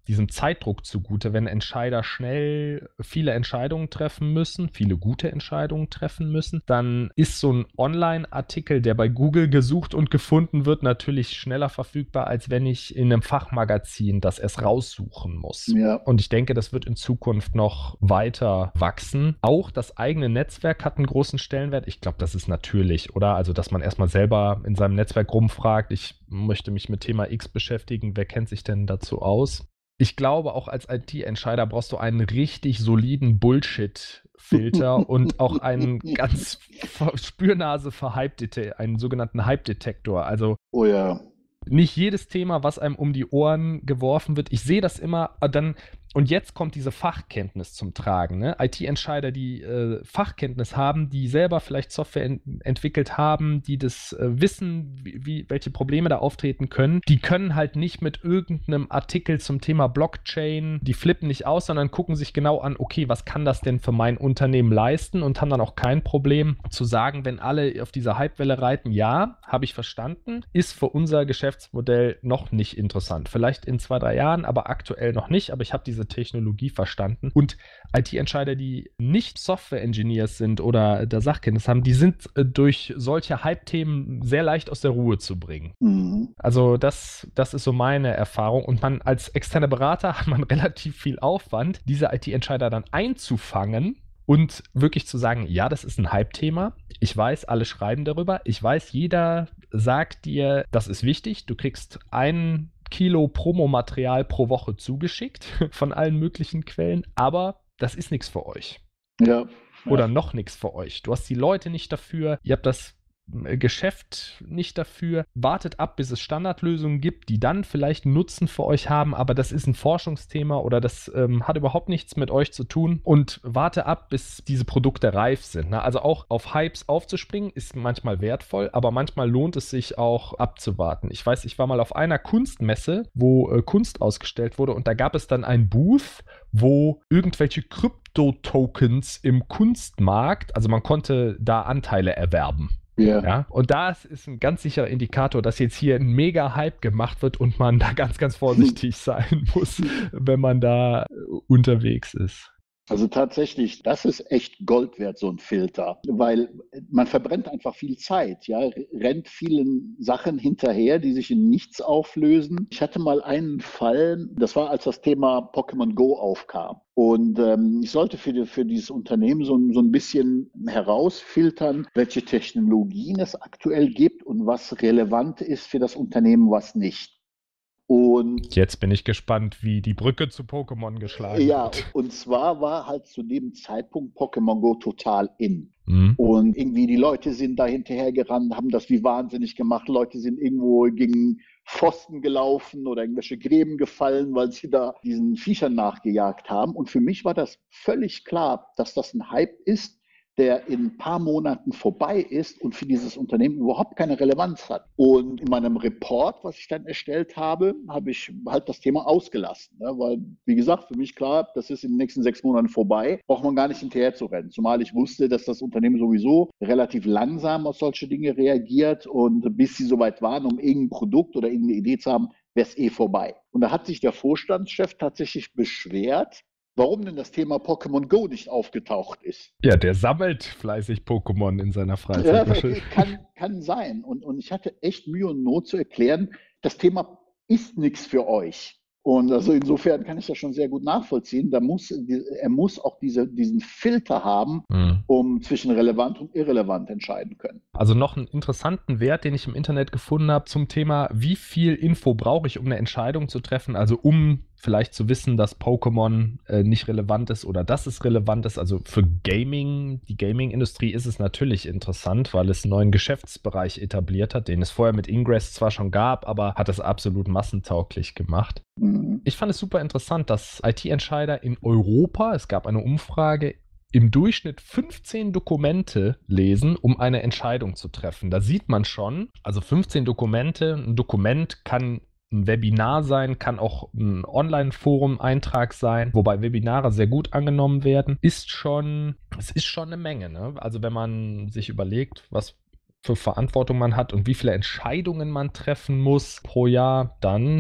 diesem Zeitdruck zugute, wenn Entscheider schnell viele Entscheidungen treffen müssen, viele gute Entscheidungen treffen müssen, dann ist so ein Online-Artikel, der bei Google gesucht und gefunden wird, natürlich schneller verfügbar, als wenn ich in einem Fachmagazin das erst raussuchen muss. Ja. Und ich denke, das wird in Zukunft noch weiter wachsen. Auch das eigene Netzwerk hat einen großen Stellenwert. Ich glaube, das ist natürlich, oder? Also, dass man erstmal selber in seinem Netzwerk rumfragt, ich möchte mich mit Thema X beschäftigen, wer kennt sich denn dazu aus? Ich glaube, auch als I T-Entscheider brauchst du einen richtig soliden Bullshit-Filter und auch einen ganz Spürnase für Hype-Detektor, einen sogenannten Hype-Detektor. Also Oh ja. nicht jedes Thema, was einem um die Ohren geworfen wird. Ich sehe das immer dann, und jetzt kommt diese Fachkenntnis zum Tragen. Ne? I T-Entscheider, die äh, Fachkenntnis haben, die selber vielleicht Software ent entwickelt haben, die das äh, wissen, wie, wie, welche Probleme da auftreten können, die können halt nicht mit irgendeinem Artikel zum Thema Blockchain, die flippen nicht aus, sondern gucken sich genau an, okay, was kann das denn für mein Unternehmen leisten, und haben dann auch kein Problem zu sagen, wenn alle auf dieser Hypewelle reiten, ja, habe ich verstanden, ist für unser Geschäftsmodell noch nicht interessant. Vielleicht in zwei, drei Jahren, aber aktuell noch nicht, aber ich habe diese Technologie verstanden. Und I T-Entscheider, die nicht Software-Engineers sind oder der Sachkenntnis haben, die sind äh, durch solche Hype-Themen sehr leicht aus der Ruhe zu bringen. Mhm. Also das, das ist so meine Erfahrung. Und man als externer Berater hat man relativ viel Aufwand, diese I T-Entscheider dann einzufangen und wirklich zu sagen, ja, das ist ein Hype-Thema. Ich weiß, alle schreiben darüber. Ich weiß, jeder sagt dir, das ist wichtig. Du kriegst ein Kilo Promomaterial pro Woche zugeschickt von allen möglichen Quellen, aber das ist nichts für euch. Ja. Oder Ja. noch nichts für euch. Du hast die Leute nicht dafür, ihr habt das Geschäft nicht dafür. Wartet ab, bis es Standardlösungen gibt, die dann vielleicht einen Nutzen für euch haben, aber das ist ein Forschungsthema oder das ähm, hat überhaupt nichts mit euch zu tun, und warte ab, bis diese Produkte reif sind. Ne? Also auch auf Hypes aufzuspringen ist manchmal wertvoll, aber manchmal lohnt es sich auch abzuwarten. Ich weiß, ich war mal auf einer Kunstmesse, wo äh, Kunst ausgestellt wurde, und da gab es dann ein Booth, wo irgendwelche Krypto-Tokens im Kunstmarkt, also man konnte da Anteile erwerben. Ja. Ja, und das ist ein ganz sicherer Indikator, dass jetzt hier ein Mega-Hype gemacht wird und man da ganz, ganz vorsichtig sein muss, wenn man da äh, unterwegs ist. Also tatsächlich, das ist echt Gold wert, so ein Filter, weil man verbrennt einfach viel Zeit, ja, rennt vielen Sachen hinterher, die sich in nichts auflösen. Ich hatte mal einen Fall, das war, als das Thema Pokémon Go aufkam. Und ähm, ich sollte für, die, für dieses Unternehmen so, so ein bisschen herausfiltern, welche Technologien es aktuell gibt und was relevant ist für das Unternehmen, was nicht. Und Jetzt bin ich gespannt, wie die Brücke zu Pokémon geschlagen ja, wird. und zwar war halt zu dem Zeitpunkt Pokémon Go total in. Mhm. Und irgendwie die Leute sind da hinterher gerannt, haben das wie wahnsinnig gemacht. Leute sind irgendwo gegen Pfosten gelaufen oder irgendwelche Gräben gefallen, weil sie da diesen Viechern nachgejagt haben. Und für mich war das völlig klar, dass das ein Hype ist, der in ein paar Monaten vorbei ist und für dieses Unternehmen überhaupt keine Relevanz hat. Und in meinem Report, was ich dann erstellt habe, habe ich halt das Thema ausgelassen. Ne? Weil, wie gesagt, für mich klar, das ist in den nächsten sechs Monaten vorbei, braucht man gar nicht hinterher zu rennen. Zumal ich wusste, dass das Unternehmen sowieso relativ langsam auf solche Dinge reagiert, und bis sie soweit waren, um irgendein Produkt oder irgendeine Idee zu haben, wäre es eh vorbei. Und da hat sich der Vorstandschef tatsächlich beschwert, warum denn das Thema Pokémon Go nicht aufgetaucht ist. Ja, der sammelt fleißig Pokémon in seiner Ja, Freizeit. kann, kann sein. Und, und ich hatte echt Mühe und Not zu erklären, das Thema ist nichts für euch. Und also insofern kann ich das schon sehr gut nachvollziehen. Da muss, er muss auch diese, diesen Filter haben, Mhm. um zwischen relevant und irrelevant entscheiden können. Also noch einen interessanten Wert, den ich im Internet gefunden habe zum Thema, wie viel Info brauche ich, um eine Entscheidung zu treffen, also um vielleicht zu wissen, dass Pokémon äh, nicht relevant ist oder dass es relevant ist. Also für Gaming, die Gaming-Industrie ist es natürlich interessant, weil es einen neuen Geschäftsbereich etabliert hat, den es vorher mit Ingress zwar schon gab, aber hat es absolut massentauglich gemacht. Mhm. Ich fand es super interessant, dass I T-Entscheider in Europa, es gab eine Umfrage, im Durchschnitt fünfzehn Dokumente lesen, um eine Entscheidung zu treffen. Da sieht man schon, also fünfzehn Dokumente, ein Dokument kann ein Webinar sein, kann auch ein Online-Forum-Eintrag sein, wobei Webinare sehr gut angenommen werden, ist schon, es ist schon eine Menge, ne? Also wenn man sich überlegt, was für Verantwortung man hat und wie viele Entscheidungen man treffen muss pro Jahr, dann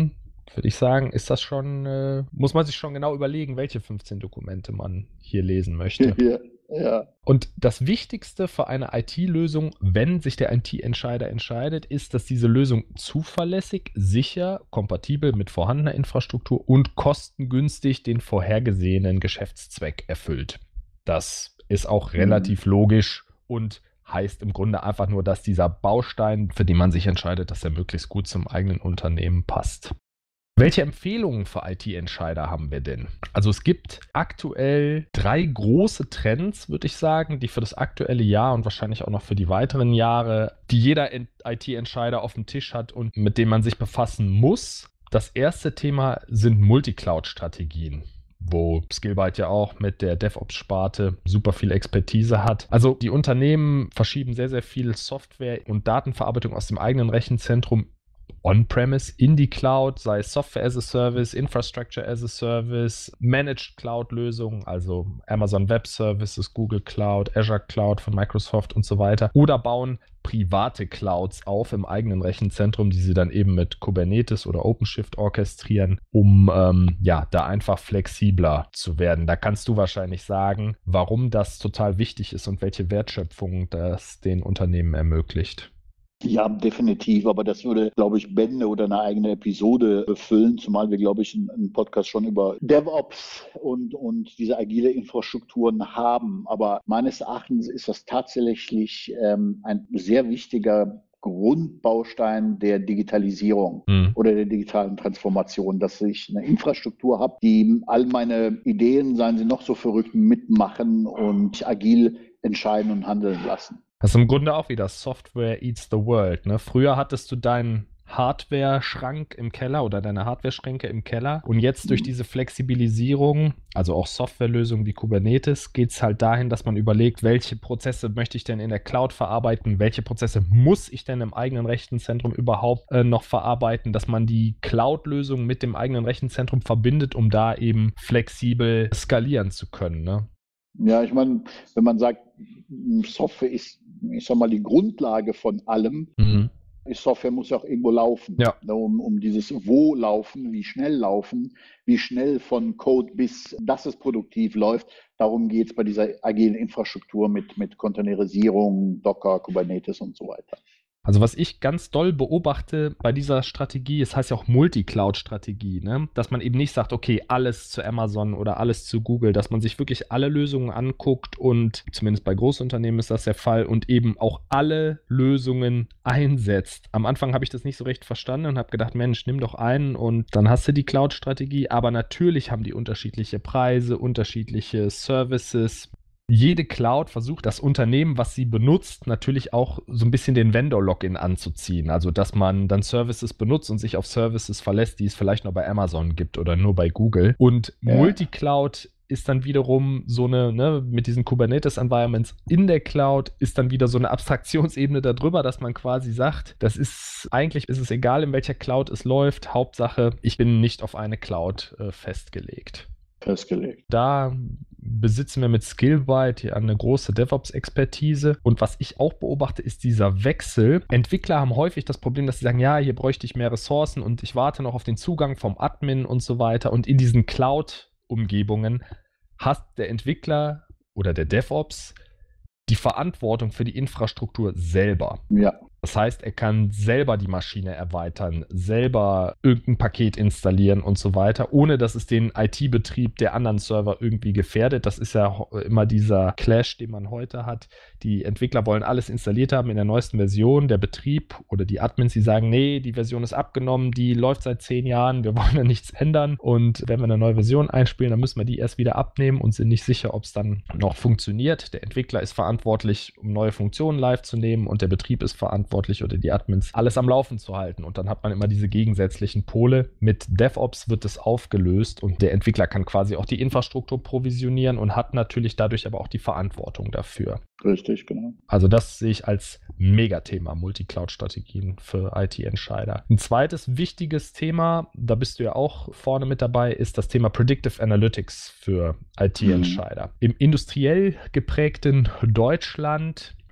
würde ich sagen, ist das schon, äh, muss man sich schon genau überlegen, welche fünfzehn Dokumente man hier lesen möchte. Ja, ja. Und das Wichtigste für eine I T-Lösung, wenn sich der I T-Entscheider entscheidet, ist, dass diese Lösung zuverlässig, sicher, kompatibel mit vorhandener Infrastruktur und kostengünstig den vorhergesehenen Geschäftszweck erfüllt. Das ist auch relativ mhm. logisch und heißt im Grunde einfach nur, dass dieser Baustein, für den man sich entscheidet, dass er möglichst gut zum eigenen Unternehmen passt. Welche Empfehlungen für I T-Entscheider haben wir denn? Also es gibt aktuell drei große Trends, würde ich sagen, die für das aktuelle Jahr und wahrscheinlich auch noch für die weiteren Jahre, die jeder I T-Entscheider auf dem Tisch hat und mit denen man sich befassen muss. Das erste Thema sind Multicloud-Strategien, wo Skillbyte ja auch mit der DevOps-Sparte super viel Expertise hat. Also die Unternehmen verschieben sehr, sehr viel Software und Datenverarbeitung aus dem eigenen Rechenzentrum On-Premise in die Cloud, sei es Software as a Service, Infrastructure as a Service, Managed Cloud-Lösungen, also Amazon Web Services, Google Cloud, Azure Cloud von Microsoft und so weiter. Oder bauen private Clouds auf im eigenen Rechenzentrum, die sie dann eben mit Kubernetes oder OpenShift orchestrieren, um ähm, ja, da einfach flexibler zu werden. Da kannst du wahrscheinlich sagen, warum das total wichtig ist und welche Wertschöpfung das den Unternehmen ermöglicht. Ja, definitiv, aber das würde, glaube ich, Bände oder eine eigene Episode befüllen, zumal wir, glaube ich, einen Podcast schon über DevOps und, und diese agile Infrastrukturen haben. Aber meines Erachtens ist das tatsächlich ähm, ein sehr wichtiger Grundbaustein der Digitalisierung mhm. oder der digitalen Transformation, dass ich eine Infrastruktur habe, die all meine Ideen, seien sie noch so verrückt, mitmachen und agil entscheiden und handeln lassen. Das ist im Grunde auch wieder Software eats the world. Ne? Früher hattest du deinen Hardware-Schrank im Keller oder deine Hardware-Schränke im Keller und jetzt durch diese Flexibilisierung, also auch Softwarelösungen wie Kubernetes, geht es halt dahin, dass man überlegt, welche Prozesse möchte ich denn in der Cloud verarbeiten, welche Prozesse muss ich denn im eigenen Rechenzentrum überhaupt äh, noch verarbeiten, dass man die Cloud-Lösung mit dem eigenen Rechenzentrum verbindet, um da eben flexibel skalieren zu können. Ne? Ja, ich meine, wenn man sagt, Software ist, ich sag mal, die Grundlage von allem, mhm. Software muss ja auch irgendwo laufen. Ja. Um, um dieses Wo laufen, wie schnell laufen, wie schnell von Code bis, dass es produktiv läuft, darum geht es bei dieser agilen Infrastruktur mit, mit Containerisierung, Docker, Kubernetes und so weiter. Also was ich ganz doll beobachte bei dieser Strategie, es heißt ja auch Multi-Cloud-Strategie, ne? Dass man eben nicht sagt, okay, alles zu Amazon oder alles zu Google, dass man sich wirklich alle Lösungen anguckt und zumindest bei Großunternehmen ist das der Fall und eben auch alle Lösungen einsetzt. Am Anfang habe ich das nicht so recht verstanden und habe gedacht, Mensch, nimm doch einen und dann hast du die Cloud-Strategie, aber natürlich haben die unterschiedliche Preise, unterschiedliche Services. Jede Cloud versucht das Unternehmen, was sie benutzt, natürlich auch so ein bisschen den Vendor-Login anzuziehen. Also, dass man dann Services benutzt und sich auf Services verlässt, die es vielleicht nur bei Amazon gibt oder nur bei Google. Und ja. Multicloud ist dann wiederum so eine, ne, mit diesen Kubernetes-Environments in der Cloud ist dann wieder so eine Abstraktionsebene darüber, dass man quasi sagt, das ist, eigentlich ist es egal, in welcher Cloud es läuft. Hauptsache, ich bin nicht auf eine Cloud äh, festgelegt. Festgelegt. Da besitzen wir mit Skillbyte hier eine große DevOps-Expertise. Und was ich auch beobachte, ist dieser Wechsel. Entwickler haben häufig das Problem, dass sie sagen, ja, hier bräuchte ich mehr Ressourcen und ich warte noch auf den Zugang vom Admin und so weiter. Und in diesen Cloud-Umgebungen hat der Entwickler oder der DevOps die Verantwortung für die Infrastruktur selber. Ja. Das heißt, er kann selber die Maschine erweitern, selber irgendein Paket installieren und so weiter, ohne dass es den I T-Betrieb der anderen Server irgendwie gefährdet. Das ist ja immer dieser Clash, den man heute hat. Die Entwickler wollen alles installiert haben in der neuesten Version. Der Betrieb oder die Admins, die sagen, nee, die Version ist abgenommen, die läuft seit zehn Jahren, wir wollen da nichts ändern. Und wenn wir eine neue Version einspielen, dann müssen wir die erst wieder abnehmen und sind nicht sicher, ob es dann noch funktioniert. Der Entwickler ist verantwortlich, um neue Funktionen live zu nehmen und der Betrieb ist verantwortlich, oder die Admins, alles am Laufen zu halten. Und dann hat man immer diese gegensätzlichen Pole. Mit DevOps wird es aufgelöst und der Entwickler kann quasi auch die Infrastruktur provisionieren und hat natürlich dadurch aber auch die Verantwortung dafür. Richtig, genau. Also das sehe ich als Megathema, Multicloud-Strategien für I T-Entscheider. Ein zweites wichtiges Thema, da bist du ja auch vorne mit dabei, ist das Thema Predictive Analytics für I T-Entscheider. Mhm. Im industriell geprägten Deutschland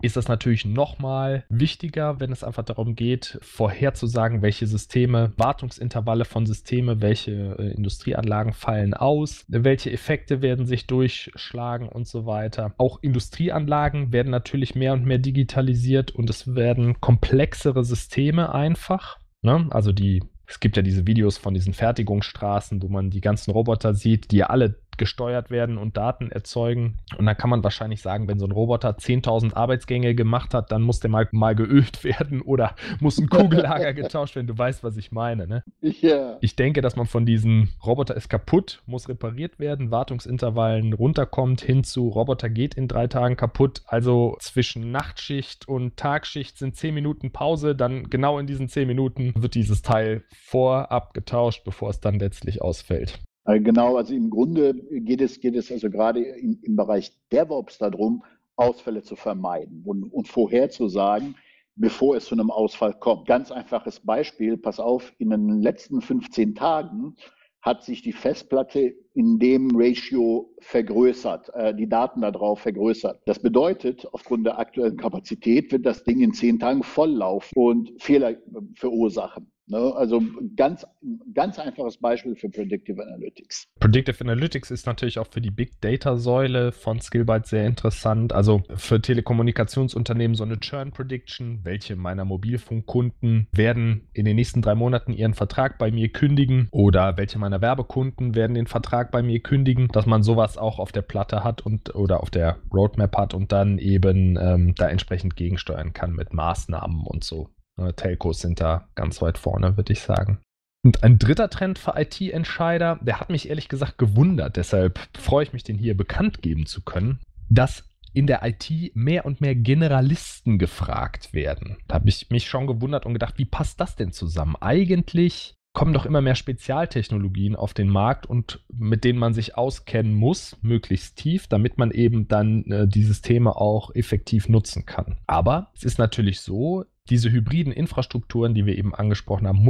ist das natürlich nochmal wichtiger, wenn es einfach darum geht, vorherzusagen, welche Systeme, Wartungsintervalle von Systemen, welche äh, Industrieanlagen fallen aus, welche Effekte werden sich durchschlagen und so weiter. Auch Industrieanlagen werden natürlich mehr und mehr digitalisiert und es werden komplexere Systeme einfach. Ne? Also die, es gibt ja diese Videos von diesen Fertigungsstraßen, wo man die ganzen Roboter sieht, die ja alle gesteuert werden und Daten erzeugen. Und dann kann man wahrscheinlich sagen, wenn so ein Roboter zehntausend Arbeitsgänge gemacht hat, dann muss der mal, mal geölt werden oder muss ein Kugellager getauscht werden. Du weißt, was ich meine, ne? Ja. Ich denke, dass man von diesen Roboter ist kaputt, muss repariert werden, Wartungsintervallen runterkommt, hin zu Roboter geht in drei Tagen kaputt. Also zwischen Nachtschicht und Tagschicht sind zehn Minuten Pause. Dann genau in diesen zehn Minuten wird dieses Teil vorab getauscht, bevor es dann letztlich ausfällt. Genau, also im Grunde geht es, geht es also gerade im, im Bereich DevOps darum, Ausfälle zu vermeiden und, und vorherzusagen, bevor es zu einem Ausfall kommt. Ganz einfaches Beispiel, pass auf, in den letzten fünfzehn Tagen hat sich die Festplatte in dem Ratio vergrößert, äh, die Daten darauf vergrößert. Das bedeutet, aufgrund der aktuellen Kapazität wird das Ding in zehn Tagen volllaufen und Fehler verursachen. Ne? Also ganz, ganz einfaches Beispiel für Predictive Analytics. Predictive Analytics ist natürlich auch für die Big Data Säule von Skillbyte sehr interessant. Also für Telekommunikationsunternehmen so eine Churn Prediction. Welche meiner Mobilfunkkunden werden in den nächsten drei Monaten ihren Vertrag bei mir kündigen oder welche meiner Werbekunden werden den Vertrag bei mir kündigen, dass man sowas auch auf der Platte hat und oder auf der Roadmap hat und dann eben ähm, da entsprechend gegensteuern kann mit Maßnahmen und so. Telcos sind da ganz weit vorne, würde ich sagen. Und ein dritter Trend für I T-Entscheider, der hat mich ehrlich gesagt gewundert, deshalb freue ich mich, den hier bekannt geben zu können, dass in der I T mehr und mehr Generalisten gefragt werden. Da habe ich mich schon gewundert und gedacht, wie passt das denn zusammen? Eigentlich kommen doch immer mehr Spezialtechnologien auf den Markt und mit denen man sich auskennen muss, möglichst tief, damit man eben dann äh, die Systeme auch effektiv nutzen kann. Aber es ist natürlich so, diese hybriden Infrastrukturen, die wir eben angesprochen haben,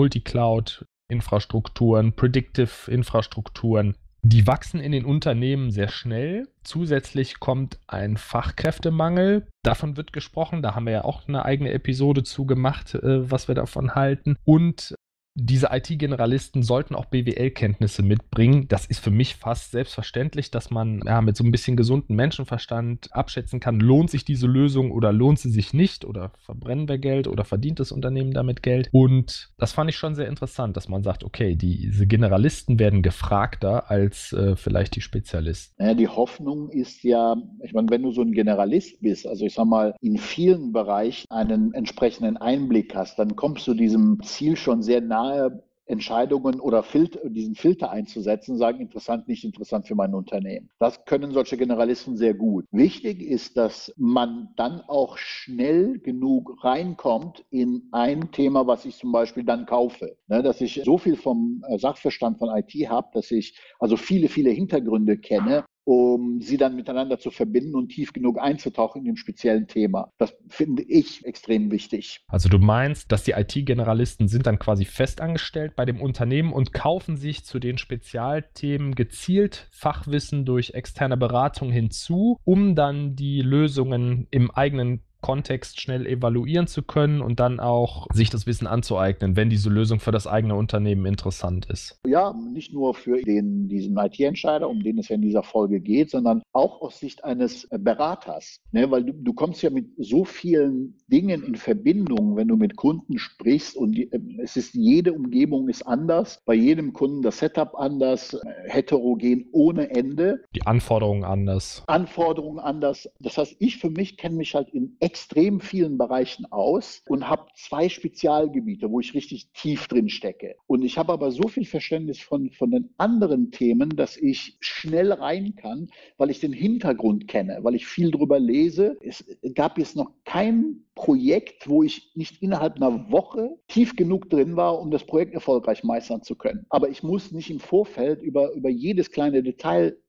Multicloud-Infrastrukturen, Predictive-Infrastrukturen, die wachsen in den Unternehmen sehr schnell. Zusätzlich kommt ein Fachkräftemangel. Davon wird gesprochen. Da haben wir ja auch eine eigene Episode zu gemacht, äh, was wir davon halten. Und diese I T-Generalisten sollten auch B W L-Kenntnisse mitbringen. Das ist für mich fast selbstverständlich, dass man ja, mit so ein bisschen gesunden Menschenverstand abschätzen kann, lohnt sich diese Lösung oder lohnt sie sich nicht oder verbrennen wir Geld oder verdient das Unternehmen damit Geld. Und das fand ich schon sehr interessant, dass man sagt, okay, diese Generalisten werden gefragter als äh, vielleicht die Spezialisten. Naja, die Hoffnung ist ja, ich meine, wenn du so ein Generalist bist, also ich sag mal, in vielen Bereichen einen entsprechenden Einblick hast, dann kommst du diesem Ziel schon sehr nah, Entscheidungen oder Filter, diesen Filter einzusetzen, sagen, interessant, nicht interessant für mein Unternehmen. Das können solche Generalisten sehr gut. Wichtig ist, dass man dann auch schnell genug reinkommt in ein Thema, was ich zum Beispiel dann kaufe. Ne, dass ich so viel vom Sachverstand von I T habe, dass ich also viele, viele Hintergründe kenne, um sie dann miteinander zu verbinden und tief genug einzutauchen in dem speziellen Thema. Das finde ich extrem wichtig. Also du meinst, dass die I T-Generalisten sind dann quasi festangestellt bei dem Unternehmen und kaufen sich zu den Spezialthemen gezielt Fachwissen durch externe Beratung hinzu, um dann die Lösungen im eigenen Kontext schnell evaluieren zu können und dann auch sich das Wissen anzueignen, wenn diese Lösung für das eigene Unternehmen interessant ist. Ja, nicht nur für den, diesen I T-Entscheider, um den es ja in dieser Folge geht, sondern auch aus Sicht eines Beraters. Ne? Weil du, du kommst ja mit so vielen Dingen in Verbindung, wenn du mit Kunden sprichst und die, es ist, jede Umgebung ist anders, bei jedem Kunden das Setup anders, heterogen ohne Ende. Die Anforderungen anders. Anforderungen anders. Das heißt, ich für mich kenne mich halt in extrem vielen Bereichen aus und habe zwei Spezialgebiete, wo ich richtig tief drin stecke. Und ich habe aber so viel Verständnis von, von den anderen Themen, dass ich schnell rein kann, weil ich den Hintergrund kenne, weil ich viel drüber lese. Es gab jetzt noch kein Projekt, wo ich nicht innerhalb einer Woche tief genug drin war, um das Projekt erfolgreich meistern zu können. Aber ich muss nicht im Vorfeld über, über jedes kleine Detail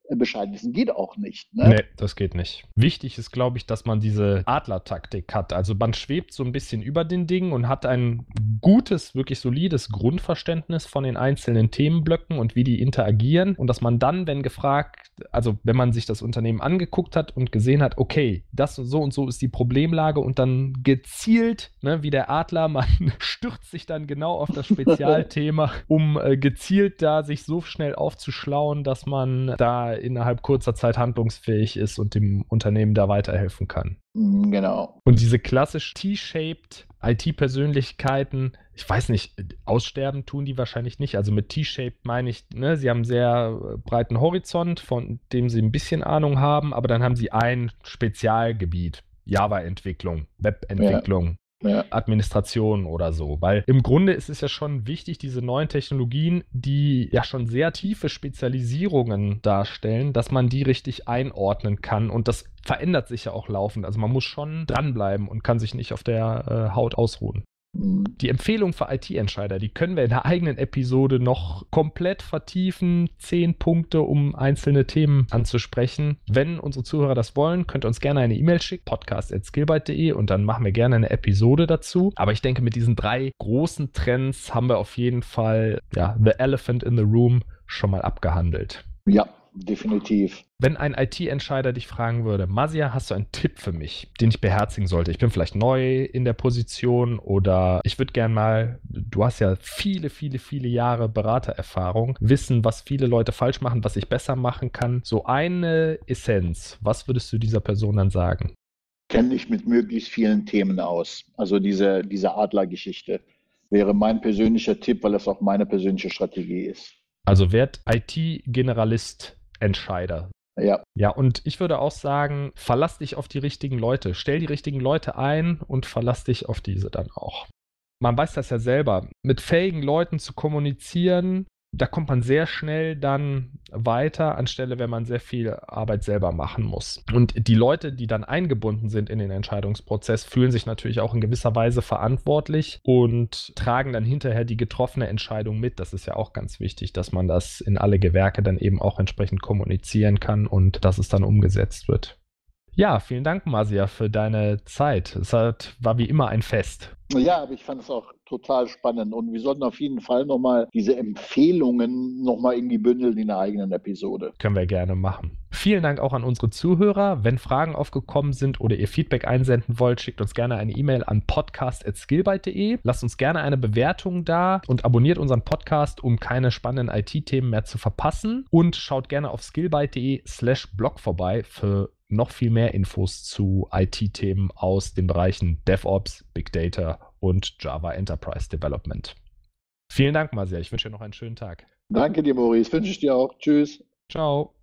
Bescheid wissen. Geht auch nicht. Ne? Nee, das geht nicht. Wichtig ist, glaube ich, dass man diese Adler-Taktik hat. Also man schwebt so ein bisschen über den Dingen und hat ein gutes, wirklich solides Grundverständnis von den einzelnen Themenblöcken und wie die interagieren. Und dass man dann, wenn gefragt, also wenn man sich das Unternehmen angeguckt hat und gesehen hat, okay, das und so und so ist die Problemlage und dann gezielt, ne, wie der Adler, man stürzt sich dann genau auf das Spezialthema, um äh, gezielt da sich so schnell aufzuschlauen, dass man da innerhalb kurzer Zeit handlungsfähig ist und dem Unternehmen da weiterhelfen kann. Genau. Und diese klassisch T-shaped I T-Persönlichkeiten, ich weiß nicht, aussterben tun die wahrscheinlich nicht. Also mit T-shaped meine ich, ne, sie haben einen sehr breiten Horizont, von dem sie ein bisschen Ahnung haben, aber dann haben sie ein Spezialgebiet. Java-Entwicklung, Web-Entwicklung. Ja. Ja. Administration oder so, weil im Grunde ist es ja schon wichtig, diese neuen Technologien, die ja schon sehr tiefe Spezialisierungen darstellen, dass man die richtig einordnen kann und das verändert sich ja auch laufend, also man muss schon dranbleiben und kann sich nicht auf der äh, Haut ausruhen. Die Empfehlung für I T-Entscheider, die können wir in der eigenen Episode noch komplett vertiefen. Zehn Punkte, um einzelne Themen anzusprechen. Wenn unsere Zuhörer das wollen, könnt ihr uns gerne eine E-Mail schicken, podcast at skillbyte punkt de, und dann machen wir gerne eine Episode dazu. Aber ich denke, mit diesen drei großen Trends haben wir auf jeden Fall ja, the elephant in the room schon mal abgehandelt. Ja, definitiv. Wenn ein I T-Entscheider dich fragen würde, Masia, hast du einen Tipp für mich, den ich beherzigen sollte? Ich bin vielleicht neu in der Position oder ich würde gern mal, du hast ja viele, viele, viele Jahre Beratererfahrung, wissen, was viele Leute falsch machen, was ich besser machen kann. So eine Essenz, was würdest du dieser Person dann sagen? Kenn dich mit möglichst vielen Themen aus. Also diese, diese Adler-Geschichte wäre mein persönlicher Tipp, weil das auch meine persönliche Strategie ist. Also werd I T-Generalist, Entscheider. Ja. Ja, und ich würde auch sagen, verlass dich auf die richtigen Leute. Stell die richtigen Leute ein und verlass dich auf diese dann auch. Man weiß das ja selber. Mit fähigen Leuten zu kommunizieren, da kommt man sehr schnell dann weiter, anstelle, wenn man sehr viel Arbeit selber machen muss. Und die Leute, die dann eingebunden sind in den Entscheidungsprozess, fühlen sich natürlich auch in gewisser Weise verantwortlich und tragen dann hinterher die getroffene Entscheidung mit. Das ist ja auch ganz wichtig, dass man das in alle Gewerke dann eben auch entsprechend kommunizieren kann und dass es dann umgesetzt wird. Ja, vielen Dank, Masia, für deine Zeit. Es hat, war wie immer ein Fest. Ja, aber ich fand es auch total spannend und wir sollten auf jeden Fall nochmal diese Empfehlungen nochmal irgendwie bündeln in der eigenen Episode. Können wir gerne machen. Vielen Dank auch an unsere Zuhörer. Wenn Fragen aufgekommen sind oder ihr Feedback einsenden wollt, schickt uns gerne eine E-Mail an podcast at skillbyte punkt de. Lasst uns gerne eine Bewertung da und abonniert unseren Podcast, um keine spannenden I T-Themen mehr zu verpassen. Und schaut gerne auf skillbyte punkt de slash blog vorbei für noch viel mehr Infos zu I T-Themen aus den Bereichen DevOps, Big Data und Java Enterprise Development. Vielen Dank, Masia. Ich wünsche dir noch einen schönen Tag. Danke dir, Maurice. Wünsche ich dir auch. Tschüss. Ciao.